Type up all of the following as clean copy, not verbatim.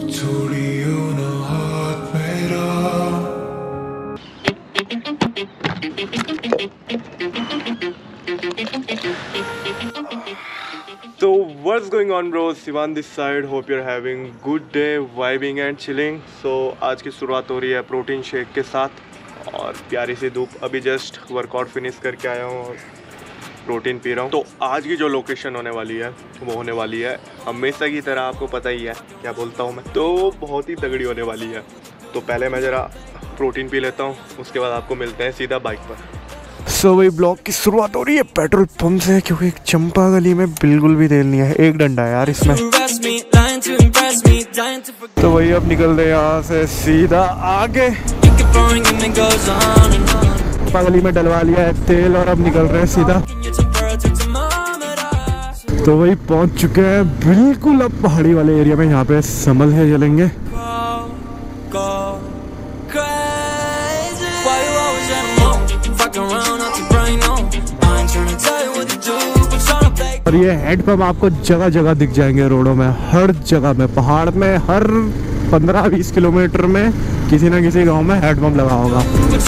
छोड़ियो ना हाथ मेरा। So what's going on bro, Sivan this side, hope you're having good day, vibing and chilling। So आज की शुरुआत हो रही है प्रोटीन शेक के साथ और प्यारी सी धूप। अभी जस्ट वर्कआउट फिनिश करके आया हूँ और प्रोटीन पी रहा हूँ। तो आज की जो लोकेशन होने वाली है वो होने वाली है हमेशा की तरह, आपको पता ही है क्या बोलता हूँ मैं, तो बहुत ही तगड़ी होने वाली है। तो पहले मैं ज़रा प्रोटीन पी लेता हूँ, उसके बाद आपको मिलते हैं सीधा बाइक पर। सो वही ब्लॉग की शुरुआत हो रही है पेट्रोल पंप से, क्योंकि चंपा गली में बिल्कुल भी तेल नहीं है, एक डंडा है यार इसमें। तो वही अब निकल रहे यहाँ से सीधा आगे, चंपा गली में डलवा लिया है तेल और अब निकल रहे हैं सीधा। तो वही पहुंच चुके हैं बिल्कुल अब पहाड़ी वाले एरिया में, यहाँ पे समल है चलेंगे। और ये हैंडपंप आपको जगह जगह दिख जाएंगे रोडों में, हर जगह में, पहाड़ में, हर 15-20 किलोमीटर में किसी न किसी गांव में हैंडपंप लगा होगा।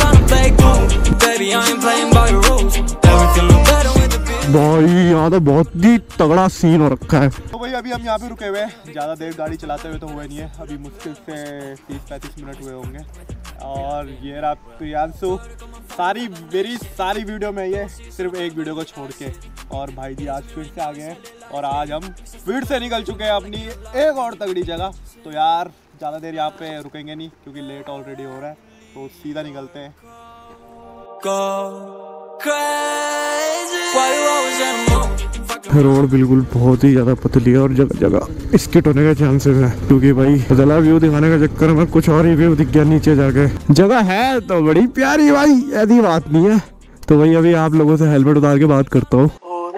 भाई यहाँ तो बहुत ही तगड़ा सीन हो रखा है। तो भाई अभी हम यहाँ पे रुके हुए हैं, ज़्यादा देर गाड़ी चलाते हुए तो हुए नहीं है, अभी मुश्किल से 30-35 मिनट हुए होंगे। और ये रहा प्रियांशु, मेरी सारी वीडियो में ये सिर्फ एक वीडियो को छोड़ के। और भाई जी आज फिर से आ गए हैं और आज हम फिर से निकल चुके हैं अपनी एक और तगड़ी जगह। तो यार ज़्यादा देर यहाँ पे रुकेंगे नहीं क्योंकि लेट ऑलरेडी हो रहा है, तो सीधा निकलते हैं। रोड बिल्कुल बहुत ही ज़्यादा पतली है और जगह जगह स्किट होने के चांसेस है, क्योंकि भाई बदला व्यू दिखाने का चक्कर में कुछ और ही व्यू दिख गया नीचे जाके। जगह है तो बड़ी प्यारी भाई, ऐसी बात नहीं है। तो भाई अभी आप लोगों से हेलमेट उतार के बात करता हूँ।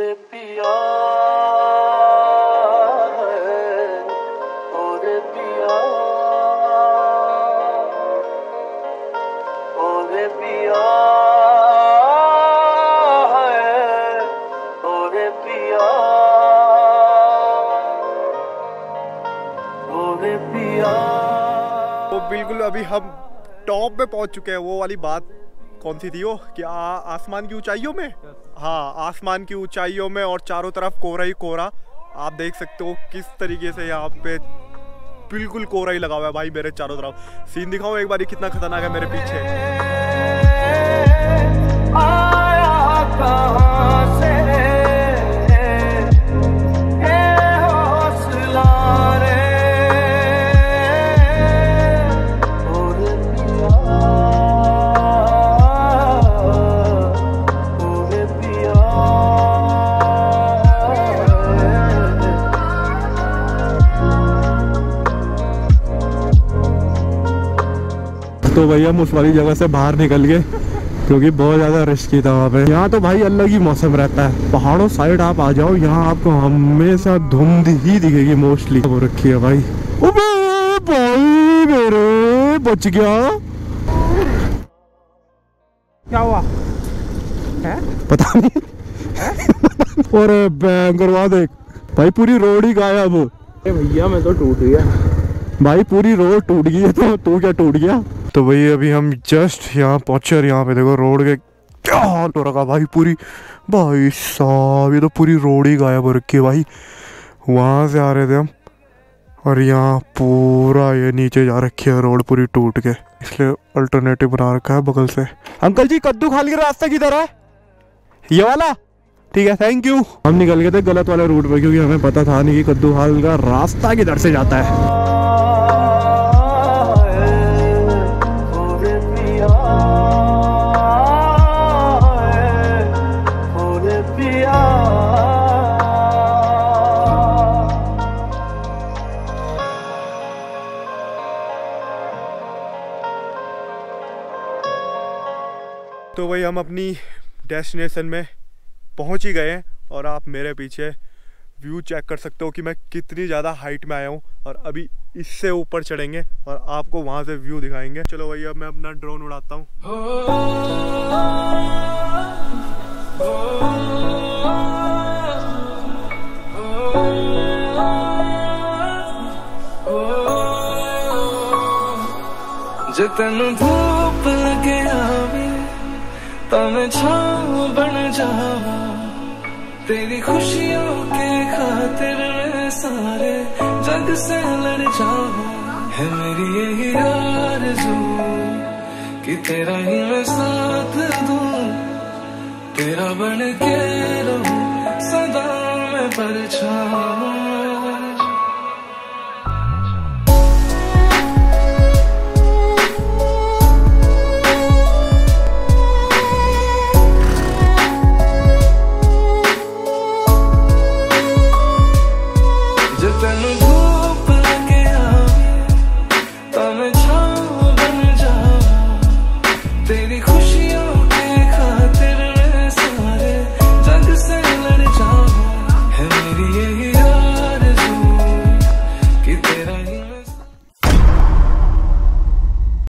तो बिल्कुल अभी हम टॉप पे पहुंच चुके हैं। वो वाली बात कौन सी थी वो कि आसमान की ऊंचाइयों में, हाँ आसमान की ऊंचाइयों में, और चारों तरफ कोहरा ही कोहरा। आप देख सकते हो किस तरीके से यहाँ पे बिल्कुल कोहरा ही लगा हुआ है भाई मेरे चारों तरफ। सीन दिखाऊं एक बार कितना खतरनाक है मेरे पीछे। तो भैया हम उस वाली जगह से बाहर निकल गए क्योंकि बहुत ज़्यादा रिस्की था वहाँ पे। यहाँ तो भाई अलग ही मौसम रहता है, पहाड़ों साइड आप आ जाओ यहाँ आपको हमेशा धुंध ही दिखेगी मोस्टली। वो रखी है भाई, भाई मेरे बच गया। क्या हुआ है पता नहीं। और बैंगरवा देख भाई, पूरी रोड ही गायब। भैया मैं तो टूट गया भाई, पूरी रोड टूट गई है। तो तू क्या टूट गया? तो भाई अभी हम जस्ट यहाँ पहुंचे और यहाँ पे देखो रोड के क्या हाल हो रखा भाई, पूरी भाई साहब ये तो पूरी रोड ही गायब हो रखी है भाई। वहाँ से आ रहे थे हम और यहाँ पूरा ये नीचे जा रखी है रोड पूरी टूट के, इसलिए अल्टरनेटिव बना रखा है बगल से। अंकल जी कद्दू खाल का रास्ता किधर है? ये वाला? ठीक है थैंक यू। हम निकल गए थे गलत वाले रूट पे क्योंकि हमें पता था नहीं कि कद्दू खाल का रास्ता किधर से जाता है। तो भाई हम अपनी डेस्टिनेशन में पहुंच ही गए हैं और आप मेरे पीछे व्यू चेक कर सकते हो कि मैं कितनी ज़्यादा हाइट में आया हूं। और अभी इससे ऊपर चढ़ेंगे और आपको वहां से व्यू दिखाएंगे। चलो भाई अब मैं अपना ड्रोन उड़ाता हूं। जे तेन धूप लगे आवे तो मैं छाँव बन जावा, तेरी खुशियों के खातिर मैं सारे जग से लड़ जावा। है मेरी यही आरज़ू कि तेरा ही मैं साथ दूं, तेरा बन के रहूं सदा मैं परछावा।